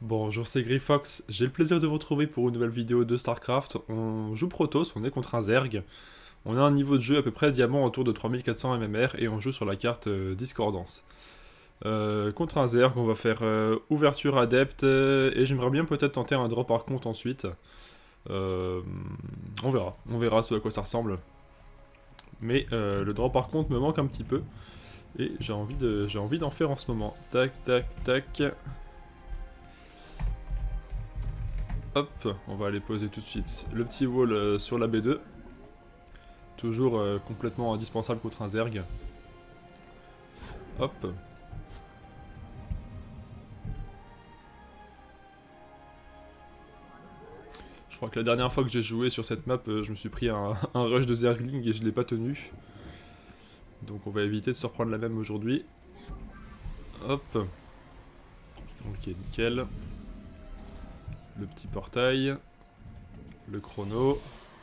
Bonjour, c'est Grifox, j'ai le plaisir de vous retrouver pour une nouvelle vidéo de StarCraft. On joue Protoss, on est contre un Zerg. On a un niveau de jeu à peu près diamant autour de 3400 MMR et on joue sur la carte Discordance. Contre un Zerg, on va faire ouverture adepte et j'aimerais bien peut-être tenter un drop par contre ensuite. On verra ce à quoi ça ressemble. Mais le drop par contre me manque un petit peu et j'ai envie d'en faire en ce moment. Tac, tac, tac. Hop, on va aller poser tout de suite le petit wall sur la B2. Toujours complètement indispensable contre un Zerg. Hop. Je crois que la dernière fois que j'ai joué sur cette map, je me suis pris un rush de Zergling et je l'ai pas tenu. Donc on va éviter de se reprendre la même aujourd'hui. Hop. Ok, nickel. Le petit portail. Le chrono.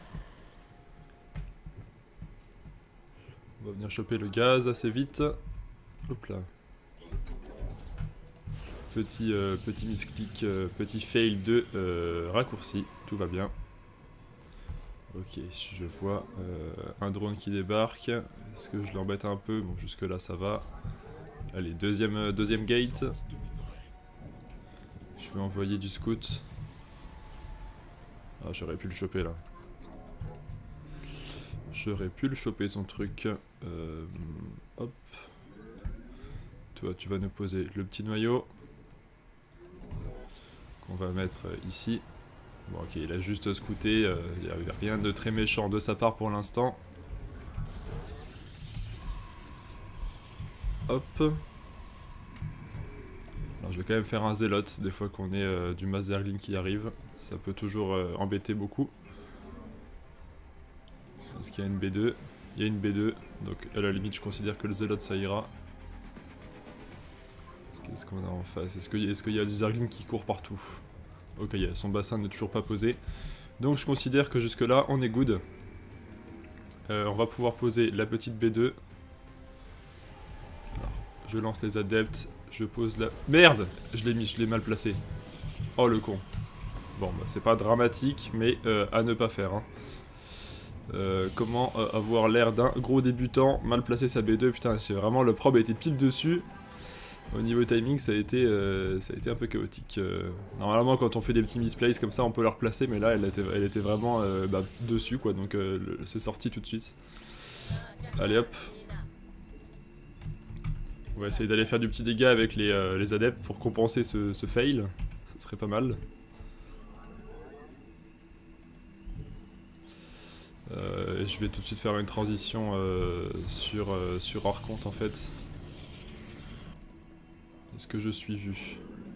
On va venir choper le gaz assez vite. Hop là. Petit misclick, petit fail de raccourci. Tout va bien. Ok, je vois un drone qui débarque. Est-ce que je l'embête un peu? Bon, jusque là ça va. Allez, deuxième gate. Je vais envoyer du scout. Ah, j'aurais pu le choper là. J'aurais pu le choper son truc. Hop. Toi, tu vas nous poser le petit noyau. Qu'on va mettre ici. Bon, ok, il a juste scouté. Il n'y a rien de très méchant de sa part pour l'instant. Hop. Alors, je vais quand même faire un zélote des fois qu'on est du mass Zergling qui arrive. Ça peut toujours embêter beaucoup. Est-ce qu'il y a une B2? Il y a une B2, donc à la limite je considère que le zélote ça ira. Qu'est-ce qu'on a en face? Est-ce qu'il y a du Zergling qui court partout? Ok, son bassin n'est toujours pas posé. Donc je considère que jusque là on est good. On va pouvoir poser la petite B2. Alors, je lance les adeptes, je pose la... Merde! Je l'ai mal placé. Oh le con. Bon bah c'est pas dramatique, mais à ne pas faire hein. Comment avoir l'air d'un gros débutant, mal placer sa B2, putain, c'est vraiment le prob a été pile dessus. Au niveau timing, ça a été un peu chaotique. Normalement, quand on fait des petits misplays comme ça, on peut la replacer, mais là, elle était vraiment dessus, quoi, donc c'est sorti tout de suite. Allez hop. On va essayer d'aller faire du petit dégât avec les adeptes pour compenser ce fail. Ce serait pas mal. Je vais tout de suite faire une transition sur Orconte en fait. Est-ce que je suis vu?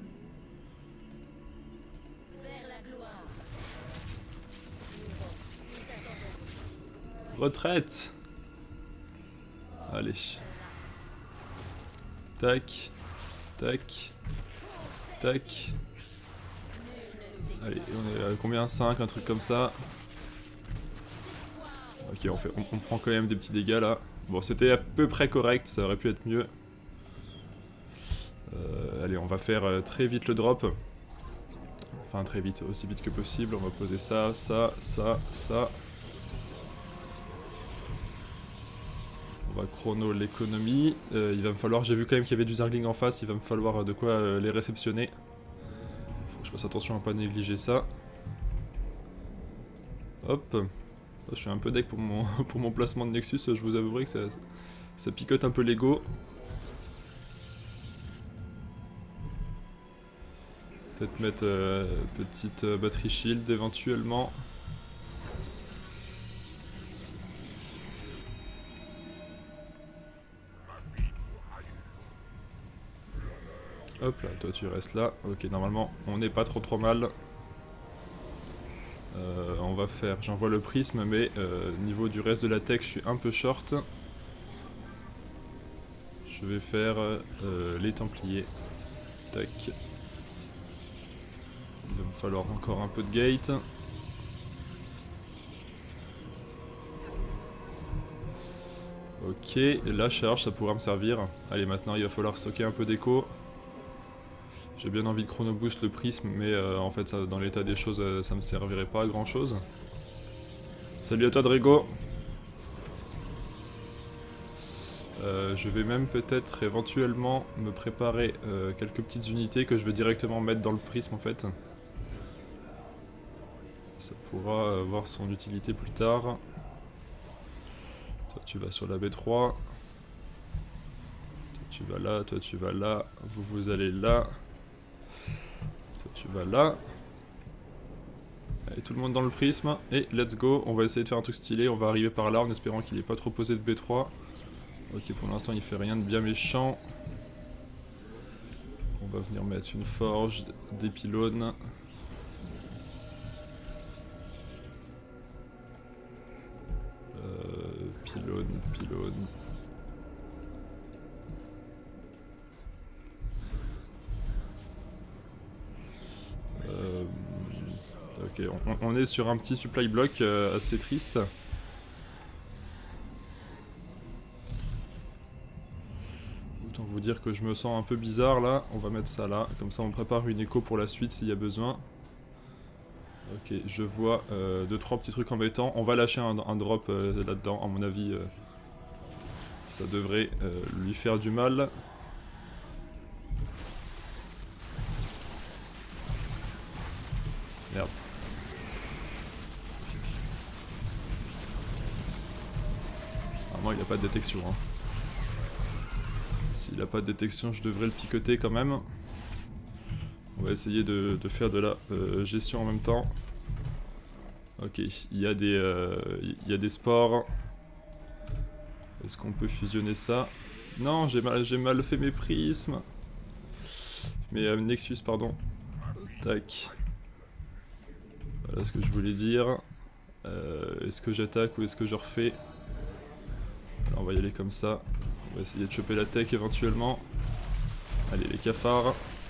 Retraite! Allez. Tac. Tac. Tac. Allez, on est à combien? 5, un truc comme ça. Ok, on prend quand même des petits dégâts là. Bon, c'était à peu près correct, ça aurait pu être mieux. Allez, on va faire très vite le drop. Enfin, très vite, aussi vite que possible. On va poser ça, ça, ça, ça. On va chrono l'économie. Il va me falloir, j'ai vu quand même qu'il y avait du Zergling en face, il va me falloir de quoi les réceptionner. Faut que je fasse attention à pas négliger ça. Hop. Je suis un peu deck pour mon placement de Nexus, je vous avouerai que ça picote un peu l'ego. Peut-être mettre petite batterie shield éventuellement. Hop là, toi tu restes là. Ok, normalement on n'est pas trop mal. On va faire, j'envoie le prisme, mais niveau du reste de la tech, je suis un peu short. Je vais faire les Templiers. Tac. Il va me falloir encore un peu de gate. Ok, la charge, ça pourra me servir. Allez, maintenant il va falloir stocker un peu d'écho. J'ai bien envie de chrono boost le prisme, mais en fait ça, dans l'état des choses ça me servirait pas à grand chose. Salut à toi Drago. Je vais même peut-être éventuellement me préparer quelques petites unités que je vais directement mettre dans le prisme en fait. Ça pourra avoir son utilité plus tard. Toi tu vas sur la B3. Toi tu vas là, toi tu vas là, vous allez là. Toi tu vas là. Allez, tout le monde dans le prisme, et let's go, on va essayer de faire un truc stylé, on va arriver par là en espérant qu'il n'ait pas trop posé de B3. Ok, pour l'instant il fait rien de bien méchant. On va venir mettre une forge, des pylônes. Pylône. Ok, on est sur un petit supply block assez triste. Autant vous dire que je me sens un peu bizarre là. On va mettre ça là, comme ça on prépare une écho pour la suite s'il y a besoin. Ok, je vois 2-3 petits trucs embêtants. On va lâcher un drop là-dedans, à mon avis. Ça devrait lui faire du mal. Merde. Normalement il n'a pas de détection. Hein. S'il n'a pas de détection, je devrais le picoter quand même. On va essayer de faire de la gestion en même temps. Ok, il y a des spores. Est-ce qu'on peut fusionner ça? Non, j'ai mal fait mes prismes. Mes Nexus, pardon. Tac. Voilà ce que je voulais dire. Est-ce que j'attaque ou est-ce que je refais? Alors on va y aller comme ça. On va essayer de choper la tech éventuellement. Allez, les cafards.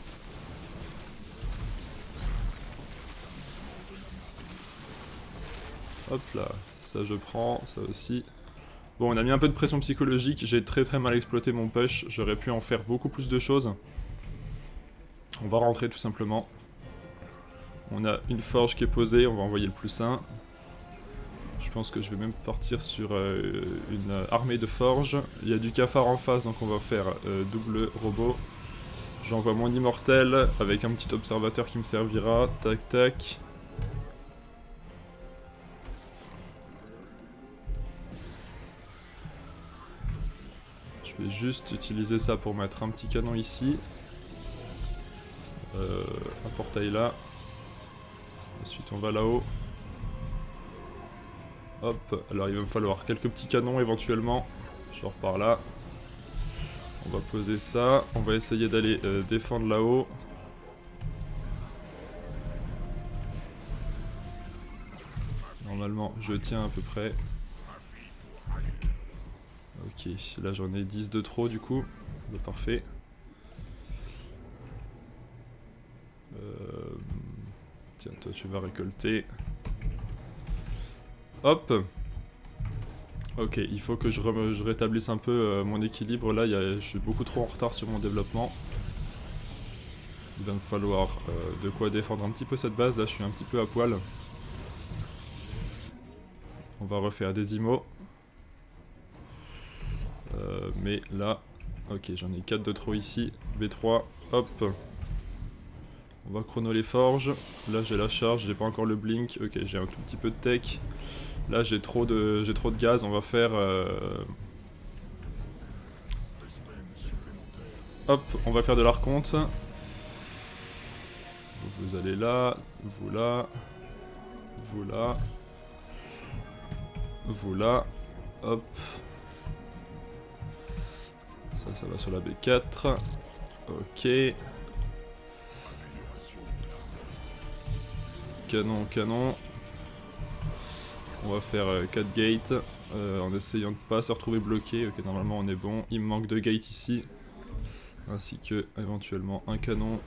Hop là, ça je prends, ça aussi. Bon, on a mis un peu de pression psychologique, j'ai très mal exploité mon push, j'aurais pu en faire beaucoup plus de choses. On va rentrer tout simplement. On a une forge qui est posée, on va envoyer le +1. Je pense que je vais même partir sur une armée de forges. Il y a du cafard en face, donc on va faire double robot. J'envoie mon immortel avec un petit observateur qui me servira. Tac tac. Je vais juste utiliser ça pour mettre un petit canon ici. Un portail là. Ensuite on va là-haut. Hop, alors il va me falloir quelques petits canons éventuellement. Genre par là. On va poser ça. On va essayer d'aller défendre là-haut. Normalement je tiens à peu près. Ok, là j'en ai 10 de trop du coup. C'est parfait. Tiens, toi tu vas récolter. Hop. Ok, il faut que je rétablisse un peu mon équilibre. Là, je suis beaucoup trop en retard sur mon développement. Il va me falloir de quoi défendre un petit peu cette base. Là, je suis un petit peu à poil. On va refaire des IMO. Mais là... Ok, j'en ai 4 de trop ici. B3, hop. On va chrono les forges. Là, j'ai la charge, j'ai pas encore le blink. Ok, j'ai un tout petit peu de tech. Là, j'ai trop de gaz. On va faire... Hop, on va faire de l'archonte. Vous allez là, vous là, vous là, vous là, hop. Ça va sur la B4. Ok. Canon. On va faire 4 gates en essayant de pas se retrouver bloqué. Ok, normalement on est bon. Il me manque 2 gates ici. Ainsi que éventuellement un canon.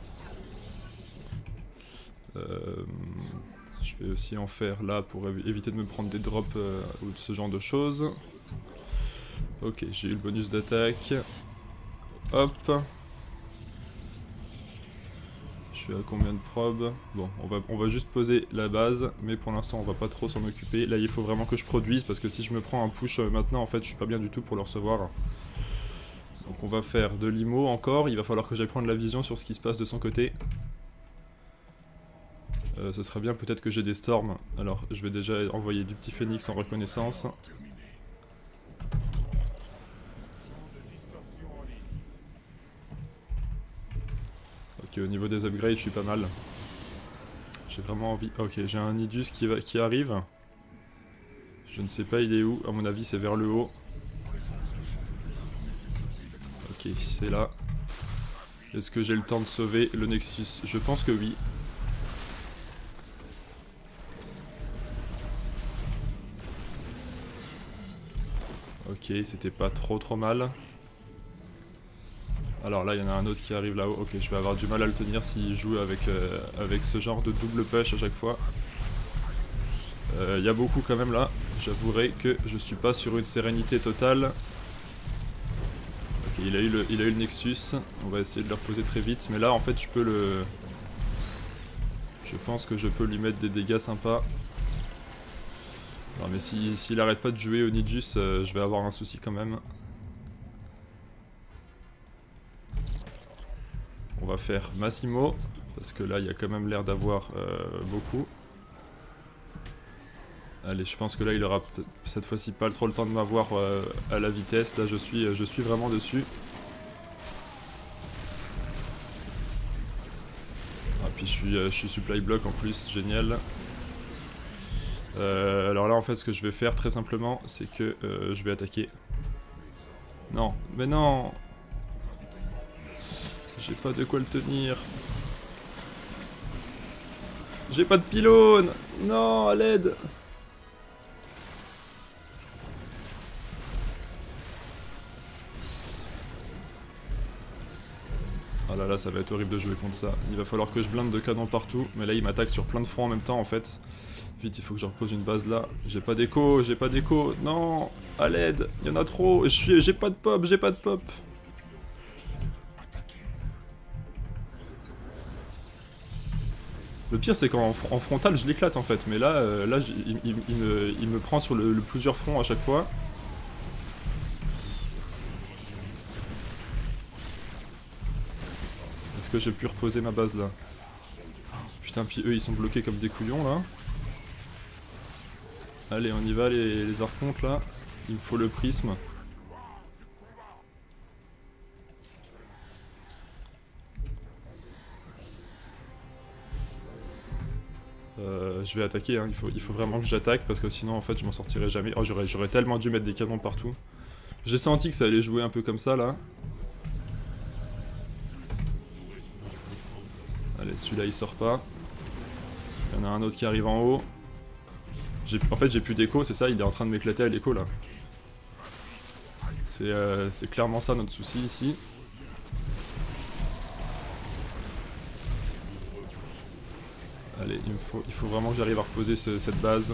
Je vais aussi en faire là pour éviter de me prendre des drops ou de ce genre de choses. Ok, j'ai eu le bonus d'attaque. Hop. suis à combien de probes? Bon, on va juste poser la base, mais pour l'instant on va pas trop s'en occuper. Là il faut vraiment que je produise, parce que si je me prends un push maintenant, en fait je suis pas bien du tout pour le recevoir. Donc on va faire de l'IMO encore, il va falloir que j'aille prendre la vision sur ce qui se passe de son côté. Ce serait bien peut-être que j'ai des storms, alors je vais déjà envoyer du petit phénix en reconnaissance. Ok, au niveau des upgrades je suis pas mal. J'ai vraiment envie... Ok, j'ai un Nidus qui arrive. Je ne sais pas il est où, à mon avis c'est vers le haut. Ok, c'est là. Est-ce que j'ai le temps de sauver le Nexus? Je pense que oui. Ok, c'était pas trop mal. Alors là, il y en a un autre qui arrive là-haut. Ok, je vais avoir du mal à le tenir s'il joue avec ce genre de double push à chaque fois. Il y a beaucoup quand même là. J'avouerai que je suis pas sur une sérénité totale. Ok, il a eu le Nexus. On va essayer de le reposer très vite. Mais là, en fait, je peux le... Je pense que je peux lui mettre des dégâts sympas. Non mais s'il arrête pas de jouer au Nidus, je vais avoir un souci quand même. On va faire Massimo, parce que là il y a quand même l'air d'avoir beaucoup. Allez, je pense que là il aura cette fois-ci pas trop le temps de m'avoir à la vitesse. Là je suis vraiment dessus. Ah puis je suis supply block en plus, génial. Alors là en fait ce que je vais faire très simplement c'est que je vais attaquer. Non, mais non! J'ai pas de quoi le tenir. J'ai pas de pylône! Non, à l'aide! Oh là là, ça va être horrible de jouer contre ça. Il va falloir que je blinde de canons partout, mais là il m'attaque sur plein de fronts en même temps en fait. Vite, il faut que je repose une base là. J'ai pas d'écho, j'ai pas d'écho. Non! À l'aide! Il y en a trop! J'ai pas de pop, j'ai pas de pop! Le pire c'est qu'en frontal je l'éclate en fait, mais là, il me prend sur le plusieurs fronts à chaque fois. Est-ce que j'ai pu reposer ma base là? Putain, puis eux ils sont bloqués comme des couillons là. Allez, on y va les archontes là. Il me faut le prisme. Je vais attaquer, hein. Il faut vraiment que j'attaque parce que sinon en fait je m'en sortirai jamais. Oh, j'aurais tellement dû mettre des canons partout. J'ai senti que ça allait jouer un peu comme ça là. Allez, celui-là il sort pas. Il y en a un autre qui arrive en haut. En fait j'ai plus d'écho, c'est ça, il est en train de m'éclater à l'écho là. C'est clairement ça notre souci ici. Allez, il faut vraiment que j'arrive à reposer cette base.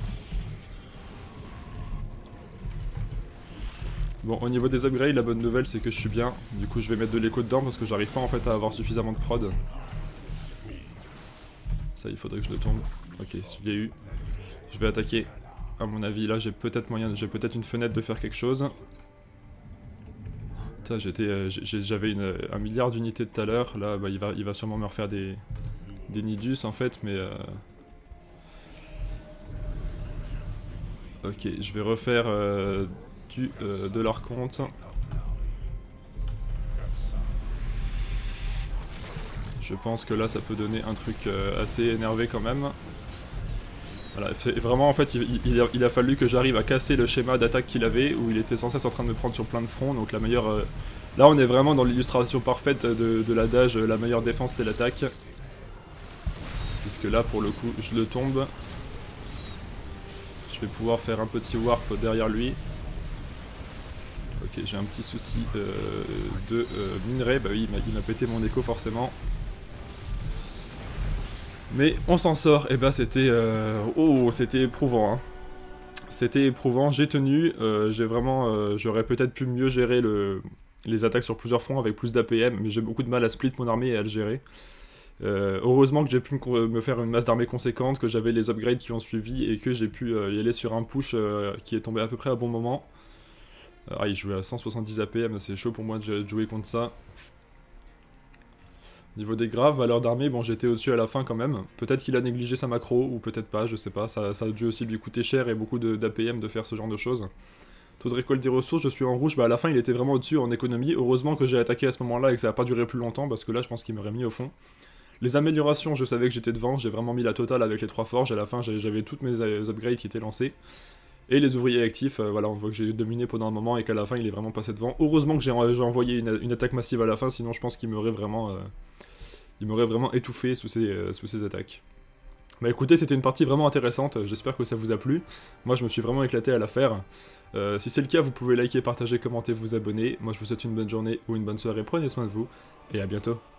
Bon, au niveau des upgrades, la bonne nouvelle c'est que je suis bien. Du coup je vais mettre de l'écho dedans parce que j'arrive pas en fait à avoir suffisamment de prod. Ça, il faudrait que je le tombe. Ok, je l'ai eu. Je vais attaquer. À mon avis, là j'ai peut-être une fenêtre de faire quelque chose. Putain, j'avais un milliard d'unités tout à l'heure. Là, bah, il va sûrement me refaire des Nidus en fait, mais... Ok, je vais refaire de l'archonte. Je pense que là ça peut donner un truc assez énervé quand même. Voilà, vraiment en fait il a fallu que j'arrive à casser le schéma d'attaque qu'il avait, où il était sans cesse en train de me prendre sur plein de fronts, donc la meilleure... Là on est vraiment dans l'illustration parfaite de l'adage la meilleure défense c'est l'attaque. Puisque là pour le coup je le tombe. Je vais pouvoir faire un petit warp derrière lui. Ok, j'ai un petit souci de minerai, bah oui il m'a pété mon écho forcément. Mais on s'en sort, et bah c'était c'était éprouvant hein. C'était éprouvant, j'ai tenu, j'aurais peut-être pu mieux gérer les attaques sur plusieurs fronts avec plus d'APM, mais j'ai beaucoup de mal à split mon armée et à le gérer. Heureusement que j'ai pu me faire une masse d'armée conséquente, que j'avais les upgrades qui ont suivi et que j'ai pu y aller sur un push qui est tombé à peu près à bon moment. Il jouait à 170 APM, c'est chaud pour moi de jouer contre ça. Niveau des graves, valeur d'armée, bon j'étais au-dessus à la fin quand même. Peut-être qu'il a négligé sa macro, ou peut-être pas, je sais pas. Ça a dû aussi lui coûter cher et beaucoup d'APM de faire ce genre de choses. Taux de récolte des ressources, je suis en rouge, bah à la fin il était vraiment au-dessus en économie. Heureusement que j'ai attaqué à ce moment-là et que ça a pas duré plus longtemps, parce que là je pense qu'il m'aurait mis au fond. Les améliorations, je savais que j'étais devant, j'ai vraiment mis la totale avec les 3 forges, à la fin j'avais toutes mes upgrades qui étaient lancées. Et les ouvriers actifs, voilà, on voit que j'ai dominé pendant un moment et qu'à la fin il est vraiment passé devant. Heureusement que j'ai envoyé une attaque massive à la fin, sinon je pense qu'il m'aurait vraiment... il m'aurait vraiment étouffé sous ses attaques. Bah écoutez, c'était une partie vraiment intéressante, j'espère que ça vous a plu. Moi je me suis vraiment éclaté à la faire. Si c'est le cas, vous pouvez liker, partager, commenter, vous abonner. Moi je vous souhaite une bonne journée ou une bonne soirée, prenez soin de vous, et à bientôt.